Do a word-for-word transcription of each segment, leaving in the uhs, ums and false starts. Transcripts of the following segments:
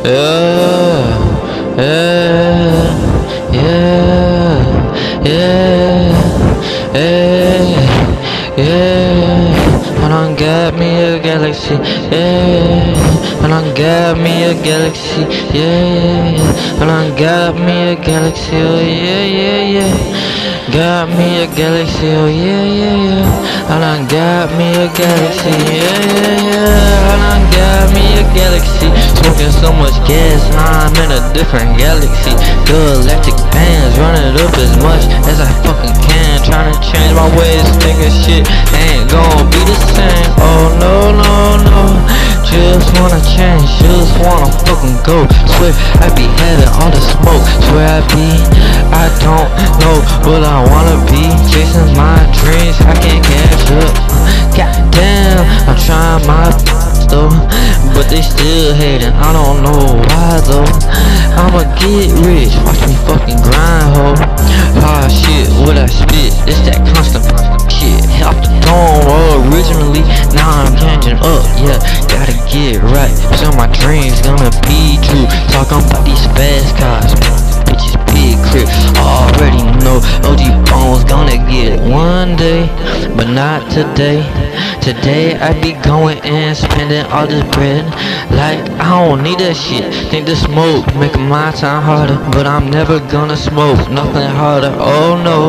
Yeah, yeah, yeah, yeah, yeah, yeah. And I got me a galaxy, yeah. And I got me a galaxy, yeah. And I got me a galaxy, oh yeah, yeah, yeah. Got me a galaxy, oh yeah, yeah, yeah. And I got me a galaxy, yeah, yeah, yeah. And I got me a galaxy. Smoking so much gas, I'm in a different galaxy. Galactic bands, running up as much as I fucking can. Trying to change my ways, thinking shit ain't gonna be the same. Oh no, no, no. Just wanna change, just wanna fucking go. Swear I be having all the smoke. Swear I be, I don't know what I wanna be. Chasing my dreams, I can't catch up. Goddamn, I'm trying my best though, but they still hating. I don't know why though. I'ma get rich, watch me fucking grind, ho. Ah shit, what I spit, it's that constant shit. Off the dome originally, now I'm changing up. Yeah, gotta get right, so my dreams gonna be true. Talking about these fast cars, bitches big crib, already know O G Bones gonna get it one day, but not today. Today I be going and spending all this bread like I don't need that shit. Think the smoke making my time harder, but I'm never gonna smoke nothing harder. Oh no,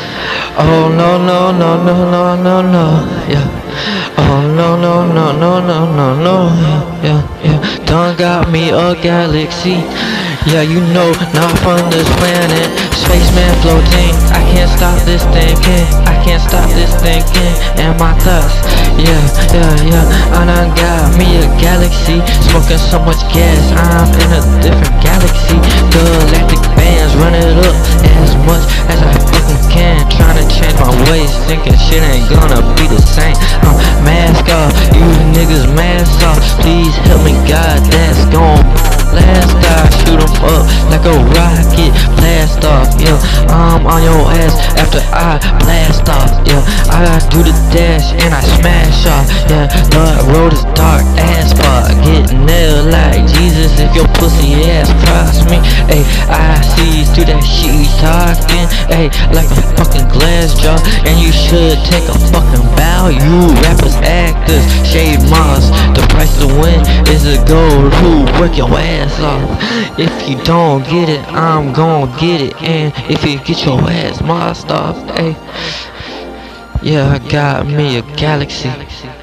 oh no, no, no, no, no, no, no, yeah. Oh no, no, no, no, no, no, no, yeah, yeah. Done got me a galaxy. Yeah, you know, not from this planet. Spaceman floating, I can't stop this thinking. I can't stop this thinking. And my thoughts, yeah, yeah, yeah. And I got me a galaxy. Smoking so much gas, I'm in a different galaxy. Galactic bands, run it up as much as I fucking can. Trying to change my ways, thinking shit ain't gonna be the same. I'm mask off, you niggas mask off. Please help me, God, that's gon' blast off. Shoot 'em up like a rocket, blast off, yeah. I'm on your ass after I blast off, yeah. I do the dash and I smash off, yeah. The road is dark ass fuck, get nailed like Jesus if your pussy ass cross me. Ayy, I see through that shit you talking, ayy, like a fucking glass jar. And you should take a fucking bow, you rappers, actors, shade moss. The price to win is a gold, who work your ass off. If you don't get it, I'm gon' get it. And if you get your ass mossed off, ayy, yeah, I got me a galaxy.